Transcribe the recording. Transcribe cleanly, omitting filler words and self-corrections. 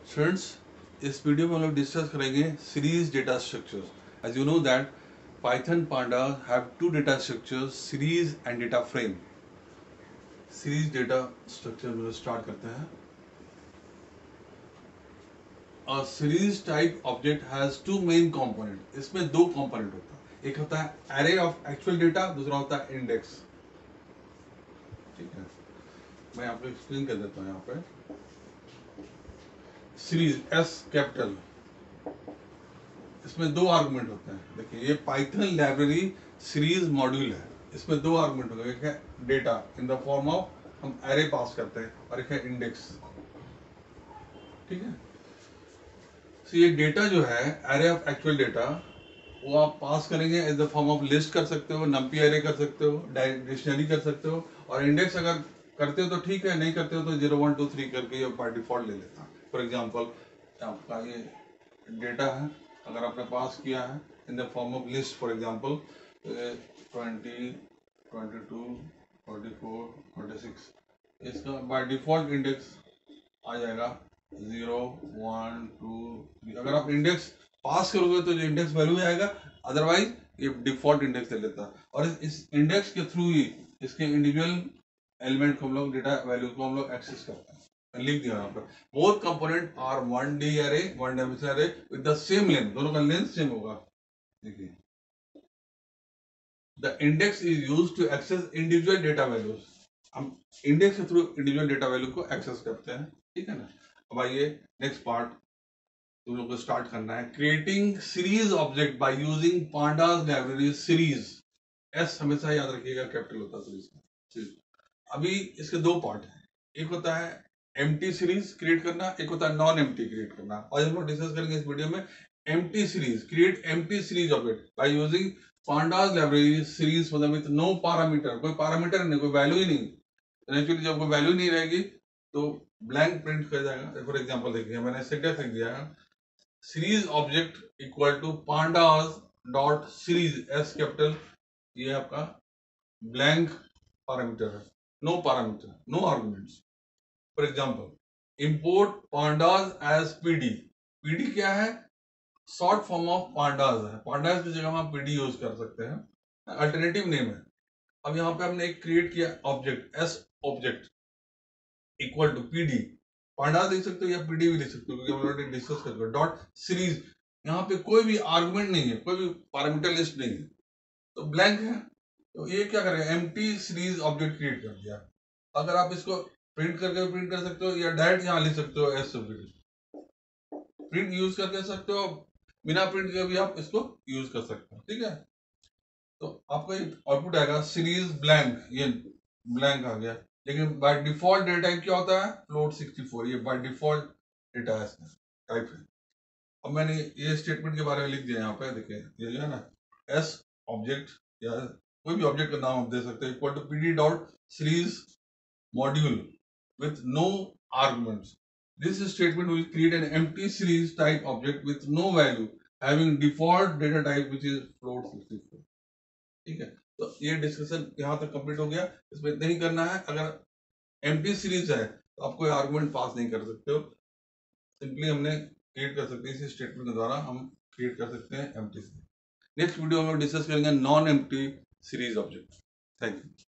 Students, इस video में हम लोग डिस्कस करेंगे series data structures. As you know that Python pandas have two data structures, series and data frame. Series data structure में start करते हैं। A series type object has two main component। इसमें दो component होता है, एक होता है array of actual data, दूसरा होता है index। ठीक है, मैं आपको एक्सप्लेन कर देता हूँ। यहाँ पे सीरीज एस कैपिटल, इसमें दो आर्गुमेंट होते हैं। देखिए, ये पाइथन लाइब्रेरी सीरीज मॉड्यूल है। इसमें दो आर्गुमेंट होते हैं, एक है data in the form of हम एरे पास करते हैं, और एक है इंडेक्स। ठीक है, तो ये डेटा जो है एरे ऑफ एक्चुअल डेटा, वो आप पास करेंगे in the form of list कर सकते हो, नंपी एरे कर सकते हो, डिक्शनरी कर सकते हो, और इंडेक्स अगर करते हो तो ठीक है, नहीं करते हो तो 0 1 2 3 करके ये बाय डिफॉल्ट ले लेता है। फॉर एग्जांपल, आपका ये डेटा है, अगर आपने पास किया है in the form of list, for example 20 22 44 46, इसका बाय डिफॉल्ट इंडेक्स आ जाएगा 0 1 2 3। अगर आप इंडेक्स पास करोगे तो जो इंडेक्स वैल्यू आएगा, अदरवाइज ये डिफॉल्ट इंडेक्स ले लेता है। और इस इंडेक्स के थ्रू ही इसके इंडिविजुअल एलिमेंट को हम लोग, डेटा वैल्यू को हम लोग एक्सेस करते हैं। लिख दिया यहाँ पर, both component are 1D array 1 dimensional array with the same length, दोनों का लेंथ सेम होगा। देखिए, the index is used to access individual data values. हम इंडेक्स के थ्रू इंडिविजुअल डेटा वैल्यू को एक्सेस करते हैं। ठीक है ना। अब आइए नेक्स्ट पार्ट तुम लोग को स्टार्ट करना है। Creating series object by using pandas library series. S हमेशा याद रखिएगा, कैपिटल होता है सीरीज का। अभी इसके दो पार्ट हैं, एक होता है एम्प्टी सीरीज क्रिएट करना, एक होता है नॉन एम्प्टी क्रिएट करना। आज हम लोग डिस्कस करेंगे इस वीडियो में empty series, create empty series object by using pandas library series, मतलब विद नो पैरामीटर, कोई पैरामीटर नहीं, कोई वैल्यू ही नहीं। एक्चुअली जब कोई वैल्यू नहीं रहेगी तो ब्लैंक प्रिंट कर जाएगा। फॉर एग्जांपल देखिए, मैंने सिंटेक्स लिख दिया है, series object equal to pandas dot series, S capital, ये आपका ब्लैंक पैरामीटर है, no parameter, no arguments. For example, import pandas as PD. PD क्या है? शॉर्ट फॉर्म ऑफ पांडास है। पांडास की जगह आप पीडी यूज कर सकते हैं, अल्टरनेटिव नेम है। अब यहाँ पे हमने एक क्रिएट किया object, S object equal to PD. Pandas लिख सकते हो या पीडी भी लिख सकते हो, क्योंकि हम ऑलरेडी डिस्कस कर चुके। डॉट सीरीज, यहाँ पे कोई भी आर्गुमेंट नहीं है, कोई भी पैरामीटर लिस्ट नहीं है, तो ब्लैंक है। तो ये क्या करेगा, एम्प्टी सीरीज ऑब्जेक्ट क्रिएट कर दिया। अगर आप इसको प्रिंट करके प्रिंट कर सकते हो, या डायरेक्ट यहाँ लिख सकते हो एस प्रिंट यूज करके सकते हो, बिना प्रिंट के भी आप इसको यूज कर सकते हो। ठीक है, तो आपका आउटपुट आएगा सीरीज ब्लैंक, ये ब्लैंक आ गया। लेकिन बाय डिफॉल्ट डेटा टाइप क्या होता है? फ्लोट 64, ये बाय डिफॉल्ट डेटा टाइप है। अब मैंने ये स्टेटमेंट के बारे में लिख दिया यहाँ पे। देखिए, ये जो है ना, एस ऑब्जेक्ट या कोई भी ऑब्जेक्ट का नाम आप दे सकते हैं, equal to PD dot series module with no arguments. This statement will create an empty series type object with no value having default data type which is float 64। ठीक है, तो ये डिस्कशन यहाँ तक कंप्लीट हो गया। इसमें इतना ही करना है। अगर एम्प्टी सीरीज है तो आप कोई आर्गुमेंट पास नहीं कर सकते हो, सिंपली हमने क्रिएट कर सकते हैं, इसी स्टेटमेंट के द्वारा हम क्रिएट कर सकते हैं एम्प्टी सीरीज। नेक्स्ट वीडियो में डिस्कस करेंगे non empty series object. Thank you.